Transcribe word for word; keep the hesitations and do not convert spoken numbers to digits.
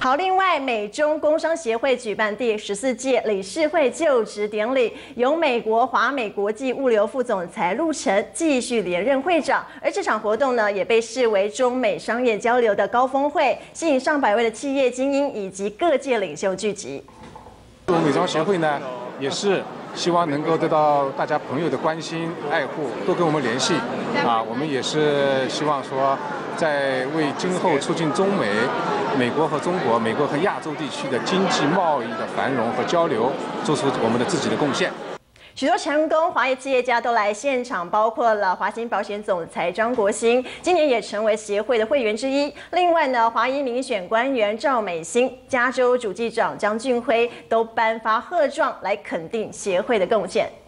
好，另外，美中工商协会举办第十四届理事会就职典礼，由美国华美国际物流副总裁陆成继续连任会长。而这场活动呢，也被视为中美商业交流的高峰会，吸引上百位的企业精英以及各界领袖聚集。 我们美商协会呢，也是希望能够得到大家朋友的关心、爱护，多跟我们联系啊。我们也是希望说，在为今后促进中美、美国和中国、美国和亚洲地区的经济贸易的繁荣和交流，做出我们的自己的贡献。 许多成功华裔企业家都来现场，包括了华兴保险总裁张国兴，今年也成为协会的会员之一。另外呢，华裔民选官员赵美心、加州主计长张俊辉都颁发贺状来肯定协会的贡献。